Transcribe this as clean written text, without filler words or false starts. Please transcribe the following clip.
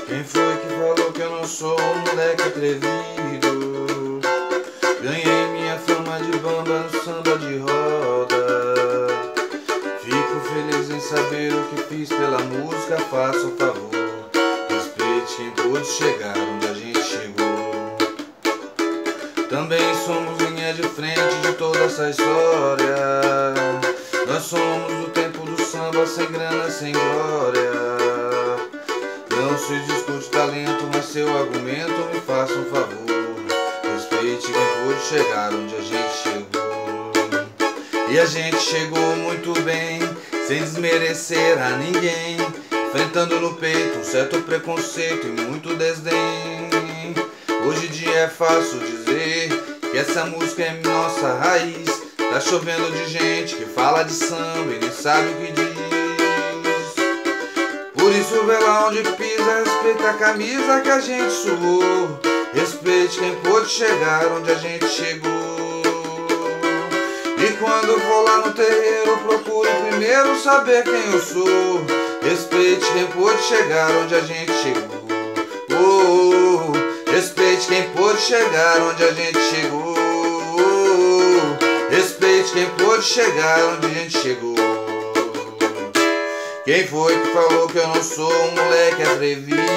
Quem foi que falou que eu não sou um moleque atrevido? Ganhei minha fama de bamba no samba de roda. Fico feliz em saber o que fiz pela música, faça um favor. Respeite quem pôde chegar onde a gente chegou. Também somos linha de frente de toda essa história. Nós somos do tempo do samba, sem grana, sem glória. Não se discute talento, mas seu argumento me faça um favor. Respeite quem pôde chegar onde a gente chegou. E a gente chegou muito bem, sem desmerecer a ninguém, enfrentando no peito um certo preconceito e muito desdém. Hoje em dia é fácil dizer que essa música é nossa raiz. Tá chovendo de gente que fala de samba e nem sabe o que diz. Por isso vê lá onde pisa, respeita a camisa que a gente suou. Respeite quem pôde chegar onde a gente chegou. E quando for lá no terreiro, procure primeiro saber quem eu sou. Respeite quem pôde chegar onde a gente chegou. Respeite quem pôde chegar onde a gente chegou. Respeite quem pôde chegar onde a gente chegou. Quem foi que falou que eu não sou um moleque atrevido?